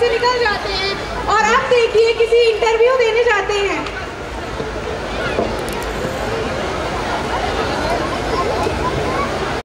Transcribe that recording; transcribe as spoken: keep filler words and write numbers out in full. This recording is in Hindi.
से निकल जाते हैं और अब देखिए किसी इंटरव्यू देने जाते हैं